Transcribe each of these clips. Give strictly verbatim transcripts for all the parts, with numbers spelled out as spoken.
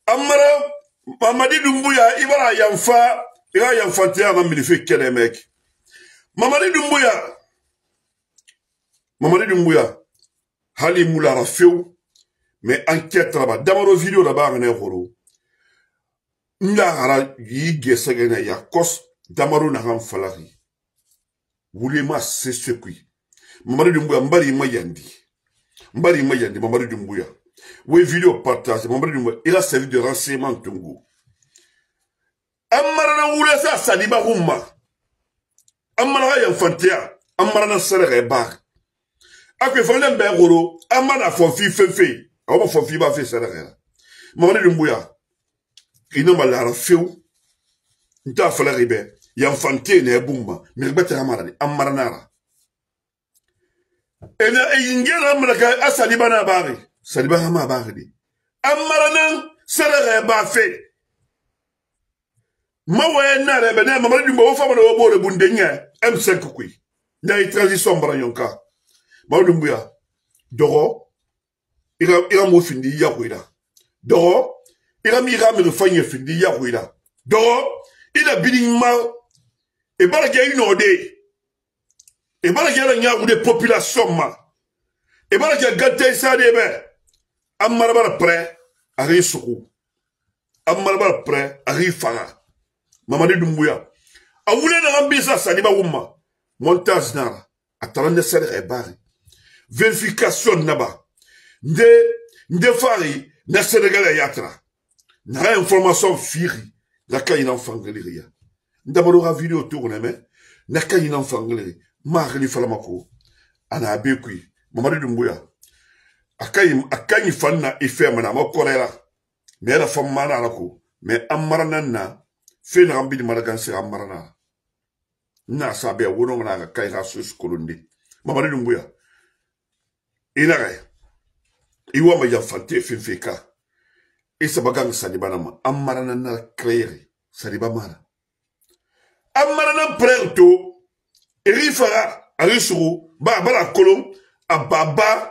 Amara Mamadi Doumbouya ibara yamfa ira yamfantia ma milife kene mec. Mamadi Doumbouya Mamadi Doumbouya hali moula rafeu mais enquête là-bas d'abord vidéo là-bas on est horo. Nda ara yi gesegena ya kos d'amaro na ram falari. Wulema c'est ce qui. Mamadi Doumbouya mbari mayandi. Mbari mayandi Mamadi Doumbouya. Oui, vidéo partage, il a servi de renseignement Tungu. Amarana wule sa saliba humma. Amarana yanfantia, amarana serere bar. Akwe fande mbe goro, amana fonfi fefe. Awa fonfi ba fe serere. Mamadi Doumbouya. Ina malara feu. Nta fala ribe, yanfantie ne bumba, mirbete amarani, amaranara. Ena eyingena amaraka asaliba na bari. Saliba hama bagdi. Amaranan serere ba fe. Mawe na rebe na Mamadi Doumbouya wo fama na wo bore bundenya M cinq kui. Na yi transition baranyonka. Mamadi Doumbouya dogo ira ira mo findi ya kuida. Dogo ira mi ira mi fanye findi ya kuida. Dogo ida biding ma e bala ge ino de. E bala ge la nya de population ma. E bala ge gante sa de be. Amara prêt à risou. Amara prêt à rifara. Mamadi Doumbouya. A voulu na ambisa saliba wumma. Montage nara. Atarande serre bari. Vérification naba. Nde nde fari na Sénégal yatra. Na information firi. La kayina enfangeliria. Ndaboro vidéo tourne mais na kayina enfangeliria. Ma khali falamako. Ana abekui. Mamadi Doumbouya. Akayi akayi fanna ife mana mo korera me la fam mana rako me amarana na fe na ambi maragan se amarana na sabe wono na kay ga sus kolundi Mamadi Doumbouya ina ga iwa ma ya fante finfika isa bagang saliba na amarana na créer saliba mara amarana prento erifara arisuru ba bala kolon ababa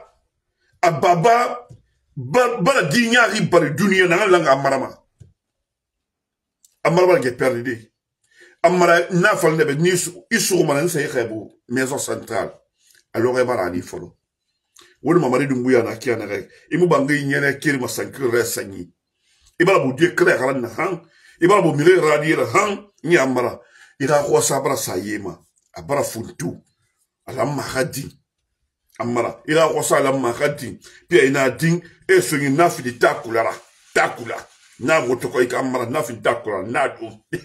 Ababa bala dinyari bari dunia na langa amarama amarama ge perdu amara na fal nebe ni isu mana sey xebu maison centrale alors e bara ni folo woni Mamadi Doumbouya na kiana rek imu bangi nyene kiri ma sankre resanyi ibala bu de clair ran na han ibala bu mire radier han ni amara ira ko sabra sayema abara funtu ala mahadi Amara, il a reçu la maradi, puis il a dit, et ce qui n'a fait de takula, takula, n'a pas de Amara, n'a fait de takula, n'a pas de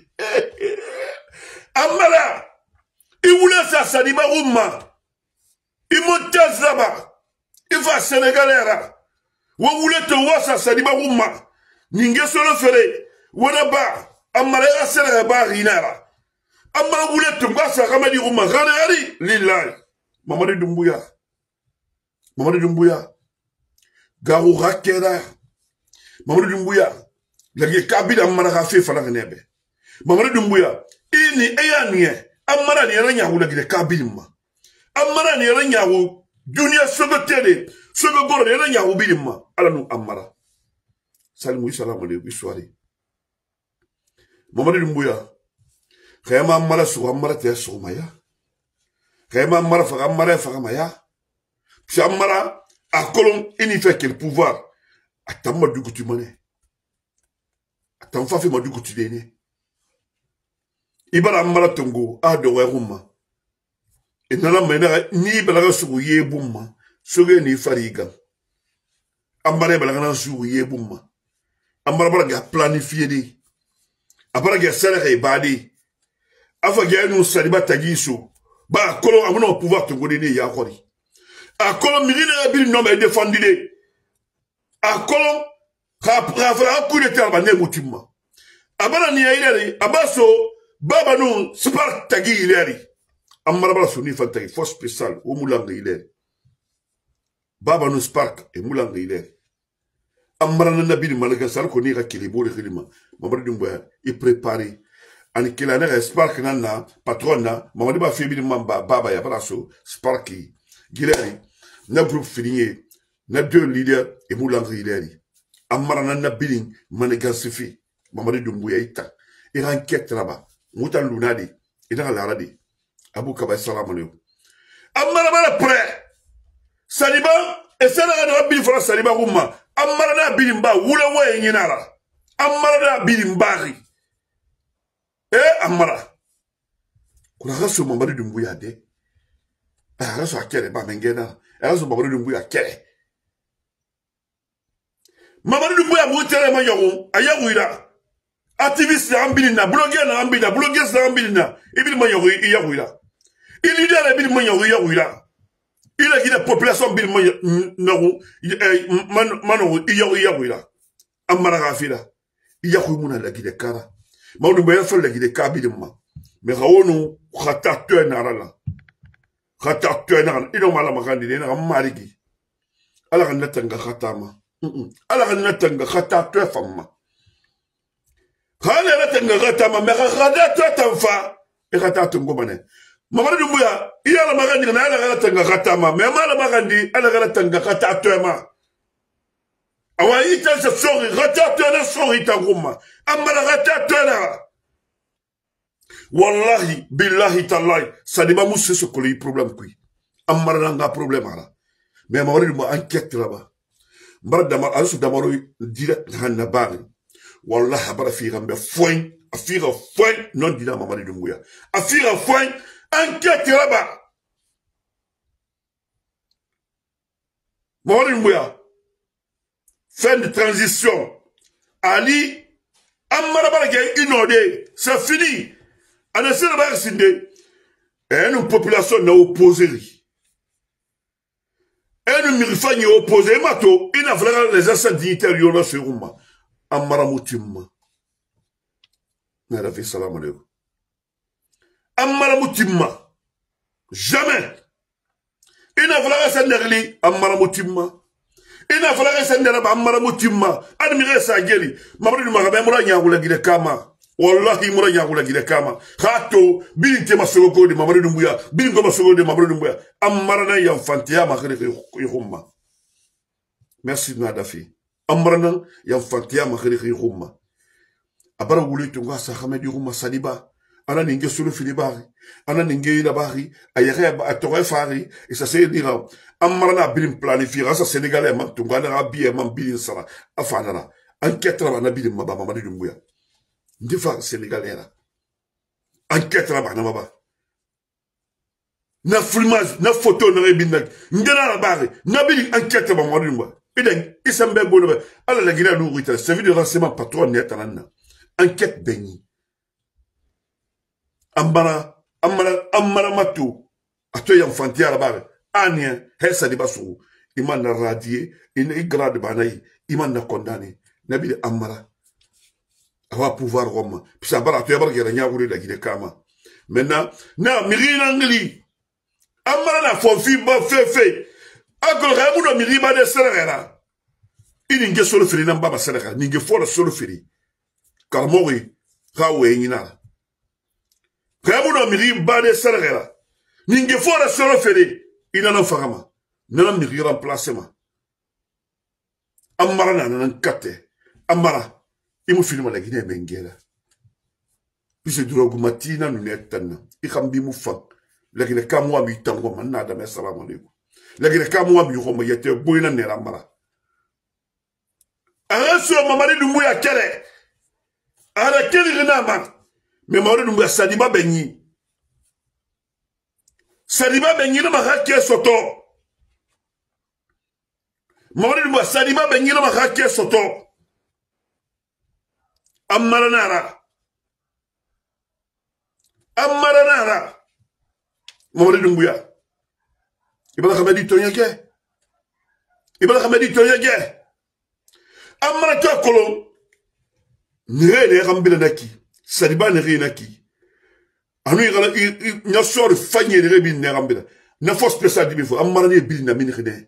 Amara, il voulait ça, ça dit, Marouma, il monte là-bas, il va à Sénégalera, ou voulez te voir ça, ça dit, Marouma, Ningue se le ferait, ou là-bas, Amara, il a Sénégalera, Rinara, Amara voulait te voir ça, Ramadi Rouma, Ranari, Lilay, Mamadi Doumbouya. Mamadi Doumbouya, Garou Rakera, Mamadi Doumbouya, la Kabila Marafe Falanebe. Mamadi Doumbouya, ini eyanie, Amara ni ranya ou la Kabilma. Amara ni ranya ou, Dunia Sogotere, Sogogoro ni ranya ou Bilima, Alanou Amara. Salimou salam alaikum, soirée. Mamadi Doumbouya, Kayama Amara sur Amara Tia Soumaya, Kayama Amara Faramara Faramaya. Si Amara a colon il fait quel pouvoir à ta mode du coutu mané à ta fait ma du coutu déné ibara Amara tongo a de weruma et nana mena ni balaga souye boumma soge ni fariga Amara balaga souye boumma Amara balaga planifié di Amara ga sere badi afa ga nous saliba tagiso ba colon a mon pouvoir tongo déné ya khori a kolon milina bil nom est défendu a kolon rafra coup de terre bané mutima abana ni ayleri abaso baba no spark tagi ileri amara bala suni fantagi force spéciale o mulanga ileri baba no spark e mulanga ileri amara na nabi malaga sal ko ni ka kilibo de khilima Mamadi Doumbouya i préparé ani kilana spark nana patron na Mamadi ba febi mamba baba ya bala so sparky gileri na groupe finier na deux leaders et moulangri leaders amara na bilin manegansifi Mamadi Doumbouya ita ira enquête là-bas muta lunadi ina la radi Abu Kaba salam alaikum amara bala prêt Saliba et ça na bilin fara Saliba rumma amara na bilin ba wula waye nyinara amara na bilin bari eh amara kuna raso Mamadi Doumbouya de ah raso akere ba mengena raso Mamadi Doumbouya akere Mamadi Doumbouya mutere ma yogo ayawira activiste ambilina blogueur na ambina blogueuse na ambilina ibil ma yogo iyawira il leader ibil ma yogo iyawira il a dit la population bil ma no man mano iyaw iyawira amara gafira iyawu muna la gide kara Mamadi Doumbouya fa la gide kabilima mais rawonu khata to na rala khata to na ido mala makandi na marigi ala kan natanga khatama ala kan natanga khata to famma khana natanga khatama me khada to tanfa e khata to ngomane Mamadi Doumbouya iyala magandi na ala natanga khatama me mala magandi ala natanga khata to ma awa ita se sori khata to na sori tanguma amala khata to na wallahi billahi tallahi Saliba musse ce que le problème qui amara nga problème ala mais Mamadi Doumbouya enquête là-bas Mbara damar asu damaro direct hanna bari wallahi bara fi gambe foin afira foin non dina Mamadi Doumbouya afira foin enquête là-bas Mamadi Doumbouya fin de transition Ali amara bara ke inodé c'est fini ana sera bara sinde et une population na opposée et nous mirifani opposé mato il a fallu les assassins dignitaires yola sur Ruma amara mutimma na rafi salam alaikum amara mutimma jamais il a fallu senderli amara mutimma il a fallu senderli amara mutimma admire sa geli Mamadi Doumbouya ba mura nyagula gide kama wallahi mura nyagula gide kama khato bilinte masoko de Mamadi Doumbouya bilingo masoko de Mamadi Doumbouya amara na yamfantia makere khumma merci Nadafi amara na yamfantia makere khumma abara wuli tunga sa Hamedi Ruma Saliba ana ninge sulu filibari ana ninge ila bari ayere ba atore fari et ça c'est dire amara na bilim planifier ça sénégalais man tunga na biye man bilin sara afana enquête la na bilim maba Mamadi Doumbouya ndifa sénégalais là enquête là na maba na filmage na photo na rebina ngena la bari na bili enquête ba Mamadi Doumbouya iden isambe bono ala la gina lu rita service de renseignement patron net anana enquête beni amara amara amara matu ato ya mfantia la bari ania hesa di basu iman na radier ina igrade banai iman na condamné na bili amara awa pouvoir Roma puis ça bara to yabar gera nyaguri la gide kama maintenant na mirina ngli amara na fofi ba fefe akol ramu no miriba de serera ini nge solo firi namba ba serera ninge fora solo firi karmori kawe nyina ramu no miriba de serera ninge fora solo firi ina no fagama nana miri remplacement amara na nan kate amara imu filma la Guinée bengela puis drogu matina nunetana ikambi mu fa la Guinée kamwa mi tango manna da assalamu alaikum la Guinée kamwa mi ko mayete boyna ne ramara araso Mamadi Doumbouya kele ara kele rinama mais Mamadi Doumbouya Saliba benyi Saliba benyi na mahake soto Mamadi Doumbouya Saliba benyi na mahake soto amara nara amara nara Mamadi Doumbouya ibala Hamedi tonyake ibala Hamedi tonyake amara to kolon nire ne gambila naki Saliba ne naki anu igala nya sor fanye ne bi ne gambila na force spéciale di bifo amara ne bi na mini khide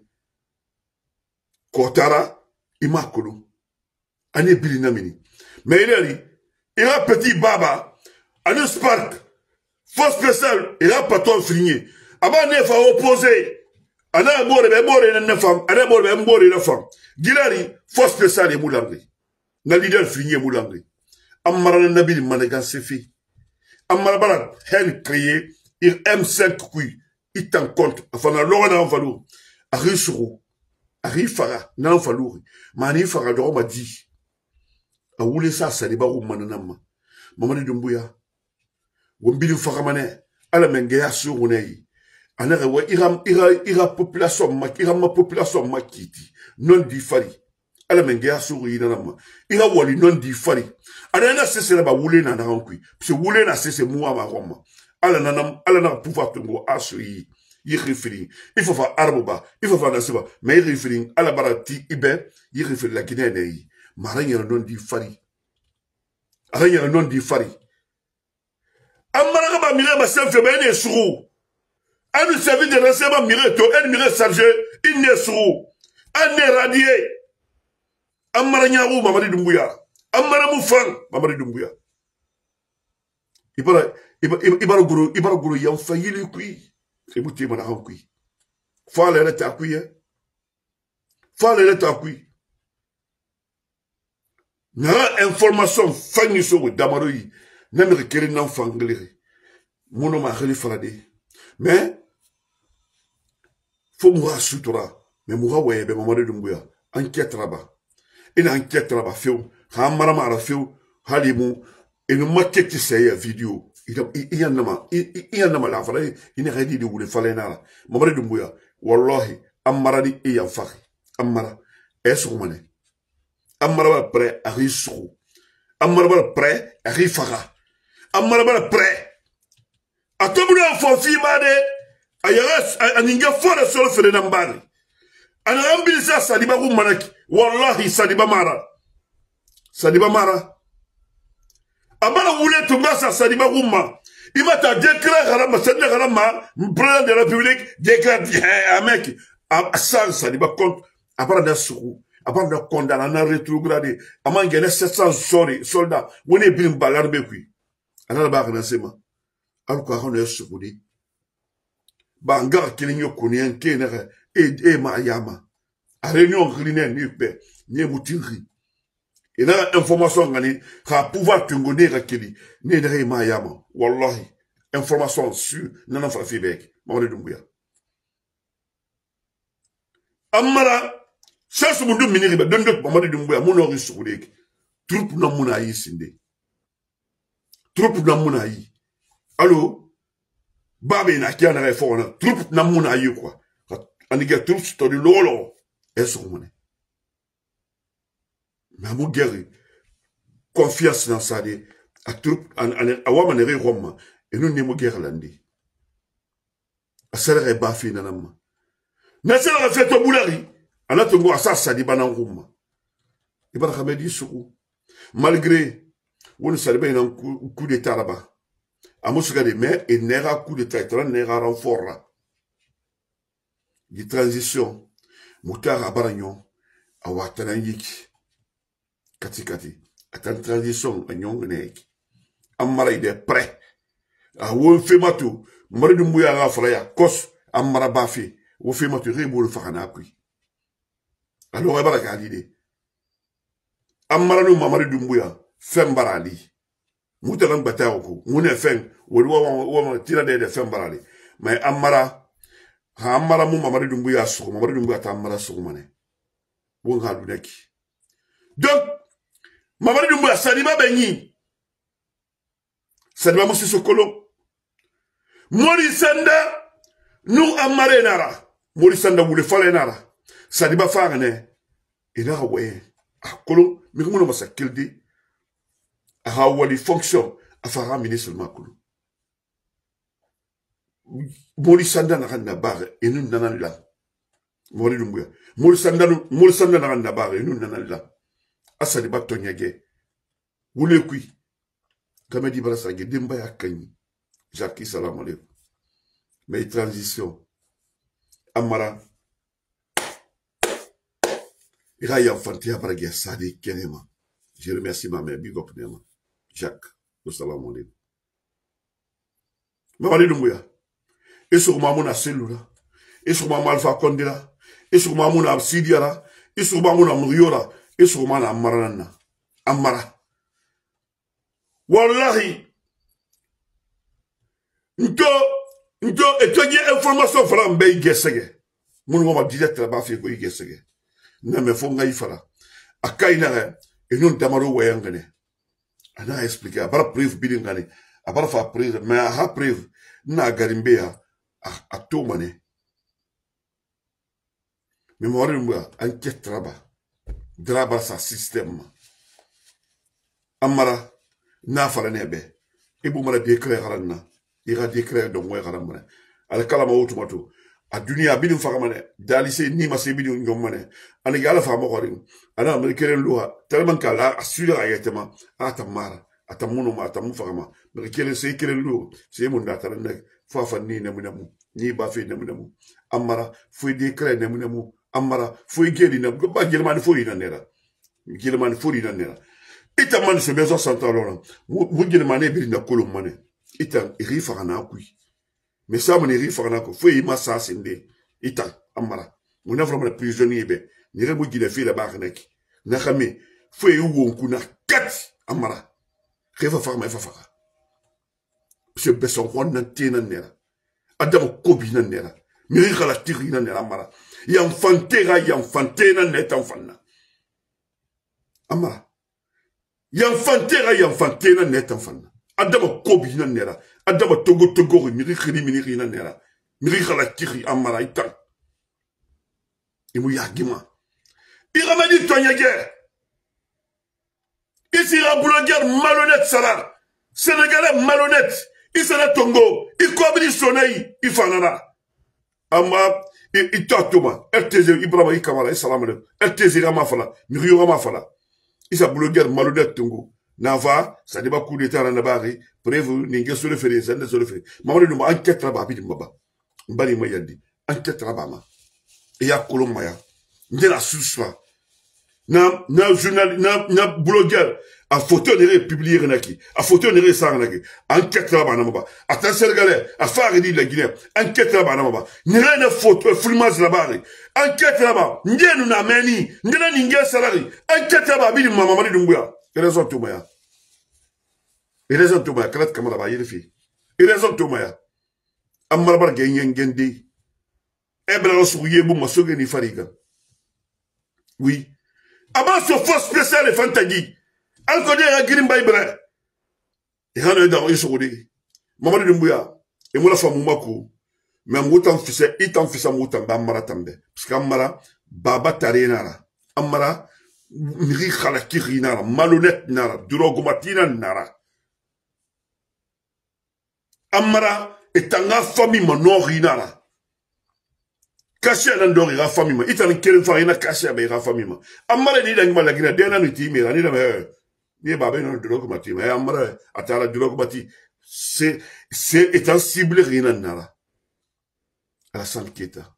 kotara imakulu ane bi na mini mais il a dit, il a petit baba, un spark, force spéciale, il a patron fligné. Avant, il faut opposer ana bore be bore na fam ana bore be bore na fam gilari force spéciale Moulangri na leader fini Moulangri amara na nabi managan sefi amara bala hen créé il M cinq kui il t'en compte afana lo na falu ari suru ari fara na falu mani fara do ma di a wule sa saliba ru mananama Mamadi Doumbouya wombili fara mane ala menge ya suru nei anere wa ira ira ira population ma ira ma population makiti non di fari ala menge ya suru ina nama ira wali non di fari ana na sese na ba wule na na rankui parce wule na sese muwa ma roma ala na ala na pouvoir tungo asui yi referi il faut faire arboba il faut faire nasiba mais yi referi ala barati ibe yi referi la Guinée nei maranya non di fari aranya non di fari amara ba mire ba selfe ba ne suru anu servi de renseignement mire to en mire chargé il ne suru an ne radié amara nyaaru Mamadi Doumbouya amara mu fan Mamadi Doumbouya ibara ibara guru ibara guru yam fayili kui ebuti mana han kui fala la ta kui fala la ta kui na information fangi so damaro yi na me kere nan fangleri mono ma khali farade mais faut mourir sutura mais mourir ouais be Mamadi Doumbouya enquête là-bas une enquête là-bas feu hamara mara feu halimu une maquette c'est vidéo il y en a il y en a la vraie il n'est dit de vous le fallait na Mamadi Doumbouya wallahi amara di e ya fakhi amara est mané amara ba prêt à risou amara ba prêt à rifara amara ba prêt a tobuna fo fi made ayara aninga fora solo fere nambani ana ambilisa sadiba ku manaki wallahi sadiba mara sadiba mara abana wule tumbasa sadiba ku ma ima ta décret garama sadiba garama président de la République décret un mec a ça sadiba compte abana da suku abana da condamné na rétrograde amangene sept cents sorry soldats woni bin balarbe ku ana ba kana sema alko hono yesukudi banga kilinyo kunien kenere e e ma yama a réunion grinen ni pe ni mutiri et na information ngani ka pouvoir tungone ka kili ni de ma yama wallahi information sur nana fa fibek Mamadi Doumbouya amara chasse mundu miniri ba dondo Mamadi Doumbouya muno risukudi troupe na muna yi sinde troupe na muna yi allo babe na kia na refona troupe na muna yi quoi aniga troupe sto de lolo eso mone mais mon guerre confiance dans ça de a troupe an awama ne roma et nous ne mo guerre landi a sere ba fi na nama na sere fait to bulari ana to ngo asasa di bana nguma ibara khamedi suku malgré won salbe na coup d'état là-bas amusuka de mais il n'era coup d'état il n'era renfort là de transition mutara baranyo awatana yiki kati kati atan transition anyong nek amara ide prêt a wo fematu Mamadi Doumbouya ga fraya kos amara bafi wo fematu rebo le fakana kui alors e baraka lide amara no Mamadi Doumbouya fembarali mutalan batawo ko mune fen wo wo wo tira de de fembarali mais amara ha amara mu Mamadi Doumbouya so Mamadi Doumbouya ta amara so mané won ha du nek donc Mamadi Doumbouya sadiba benyi sadiba musi sokolo mori sanda nu amare nara mori sanda wule fale nara sadiba fangane ina hawe akolo mi ko no masakildi a wali fonction afara ministre makulu mori sanda na kan na bare enu nanan la Mamadi Doumbouya mori sanda mori sanda na kan na bare enu nanan la asadi bato nyage wule kui kama di bara sange demba ya kanyi Jacques salam alaikum mais transition amara ira ya fantia bara ge sadi kenema je remercie ma mère big up nema Jacques salam alaikum Mamadi Doumbouya et sur mamona cellula isuguma malfa kondira isuguma muna sidiara isuguma muna muriora isuguma na amaranna amara wallahi nto nto etoje information fara mbe gesege munu ma direct ba fi ko gesege na me fo ngai fara akaina e non tamaro wayangane ana expliquer bara preuve bidingane abara fa preuve mais ha preuve na garimbea a to mane mémoire mwa enquête traba draba sa système amara na fara nebe ibu mara décret garanna ira décret do moy garamane ala kala ma automato a dunia bidin fagamane dalise ni ma se bidin ngomane ana yala fa ma qorin ana amerikeren luha tellement kala asura ayetema atamara atamuno ma atamu fagama amerikeren se keren lu se mun da tan nek fa fa ni ne munamu ni ba fe ne munamu amara foi décret ne munamu amara foi geli ne ba gelman foi na nera gelman foi na nera ita man se bezo santalona mu gelman e bi na kolum mane ita iri fagana kui mais ça mon iri fagana ko foi ma sa sinde ita amara mon a vraiment prisonnier be ni rebu gile fi la ba nek na xame foi wo ku na kat amara refa fagama fa faga se beso kon na tina nera adam ko bi na nera mi khala tiri na nera amara yam fantera yam fantena net enfanna amara yam fantera yam fantena net enfanna adama kobi na nera adama togo togo miri khiri miri na nera miri khala tiri amara itan imu yagima iramadi tonyage ici la blogueur malhonnête salar sénégalais malhonnête isana tongo ikobri soneyi ifanana ama itatoma R T Z Ibrahima Kamara salam alaikum R T Z rama fala miri rama fala isa blogueur malhonnête tongo Nava, ça débat coup d'état en Nabari, prévu, n'ingé sur le fait, ça ne se le fait. Maman nous enquête là-bas, bidi mbaba. Mbali mayandi, enquête là-bas ma. Et ya kolomaya, n'de la suswa. Na na journal, na na blogueur, a photo n'ere publié renaki, a photo n'ere sang renaki. Enquête là-bas namba. Attention les gars, a faire dit la Guinée, enquête là-bas namba. N'ere na photo filmage là-bas. Enquête là-bas, n'de nous na meni, n'de na n'ingé salari. Enquête là-bas, bidi mama mali dumbuya. Il raison tout maya. Il raison tout maya. Kalat kamara ba yirifi. Il raison tout maya. Amara bar genyen gendi. Ebra osuye bu masoge ni fariga. Oui. Aba so force spéciale et fantagi. Al ko de agirim bay bra. E hanu da o sogodi. Mamadi dumbuya. E mola famu mako. Mais mutan fise itan fisa mutan ba mara tambe. Parce que amara baba tarenara. Amara miri khalaki nara malhonnête nara drogomatina nara amara etanga famille manori nara kasia landori ra famille ma itan kelen farina kasia be ra famille ma amara ni dangi malagina dena ni timira ni da me ni baba no drogomatina amara atala drogomati c'est c'est étant ciblé rina nara ala sanketa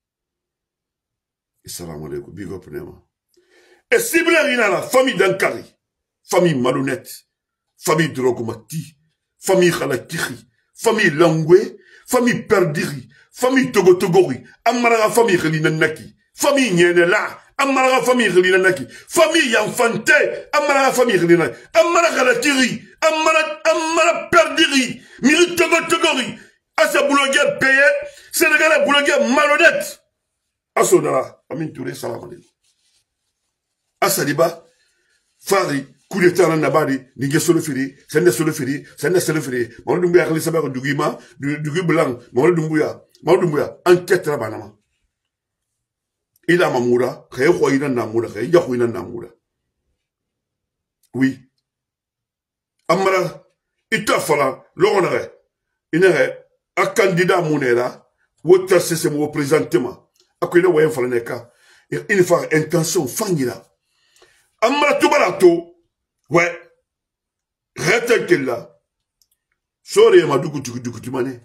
assalamu alaikum bigo pnema. Et cible rien la famille d'Ankari, famille malhonnête, famille drogomati, famille khalakiri, famille langwe, famille perdiri, famille togotogori, amara famille khalinanaki, famille nyenela, amara famille khalinanaki, famille yanfante, amara famille khalinanaki, amara khalakiri, amara amara perdiri, miri togotogori, asa blogueur payé, sénégalais blogueur malhonnête. Asonara, Amin Touré, salam alaikum. Asadiba, Fari, coup d'état en Nabadi, Nigé sur le fili, Sende sur le fili, Sende sur le fili, Maudumbuya, Khalisabar, Dugima, Dugu Blanc, Maudumbuya, Maudumbuya, enquête là banama. Il a Mamoura, Khayoina Namoura, Yahuina Namoura. Oui. Amara, Itafala, l'honneur, il est un candidat Mounera, Water c'est mon représentement. Akwina Wayan Falaneka, il faut intention, Fangila. Amara tubarato, ouais, retenez-la. Sore ma dugu dugu dugu dumane.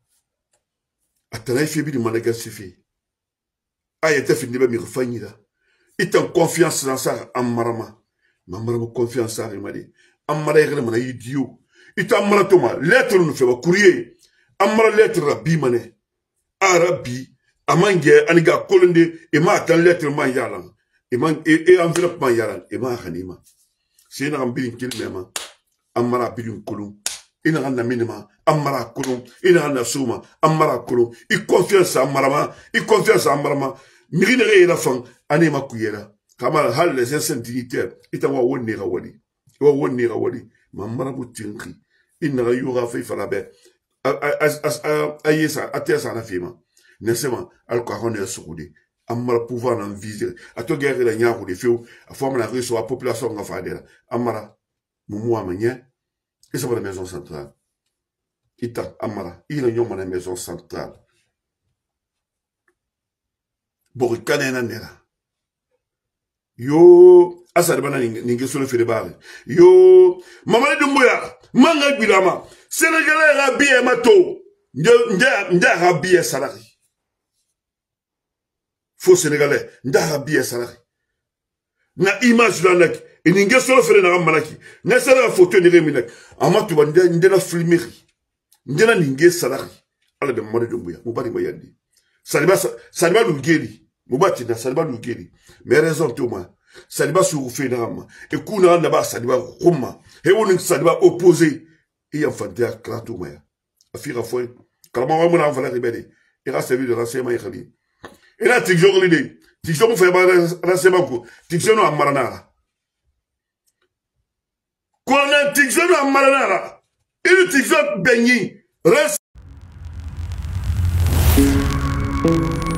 Atana ifi bi di managa sifi. Ayete fini ba mi refanyira. Itan confiance dans ça amarama. Mamarama confiance ça madi. Amara yere mana idiot. Itan amara toma lettre nous fait ba courrier. Amara lettre rabbi mané. Arabi Amange aniga kolonde e ma tan lettre man yalan e man e enveloppe man yalan e ma khanima sina ambilin kilmema amara bilin kulum ina ganna minima amara kulum ina ganna suma amara kulum i confiance amarama i confiance amarama mirine re la fan anima kuyera kama hal les anciens dignitaires itawa wonni ga wali wa wonni ga wali mamara butinki ina yura fa falabe ayesa atesa na fima nesema alcohol ne soukudi amara pouvoir nan viser ato guerre la nyaako de feu a forme la réseau la population nga fadela amara mumu amanya et ça va la maison centrale ita amara il a nyoma na maison centrale borikane na nera yo asad bana ninge solo fere bare yo mamadi dumbuya manga bilama sénégalais rabié mato nja nja rabié salari faux sénégalais nda biye salari na image la nak et ninge solo fere na manaki na sala photo ni reminak amatu bande ndena filmeri ndena ninge salari ala de mode dumbuya mubari bayandi saliba saliba lugeli mubati na saliba lugeli mais raison toma saliba sur fe na ma e kuna na ba saliba kuma he woni saliba opposé et enfante à kratuma afira foi kalama wa mona vala ribede il a servi de renseignement khali. Et là, tu as l'idée. Tu as fait un tu as un maranara. Quand on a un maranara, il tu as un beignet. Reste.